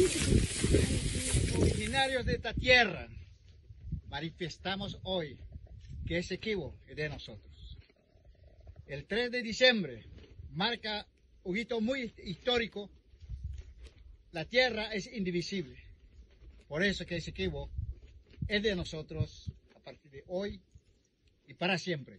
Originarios de esta tierra, manifestamos hoy que Esequibo es de nosotros. El 3 de diciembre marca un hito muy histórico. La tierra es indivisible. Por eso que Esequibo es de nosotros a partir de hoy y para siempre.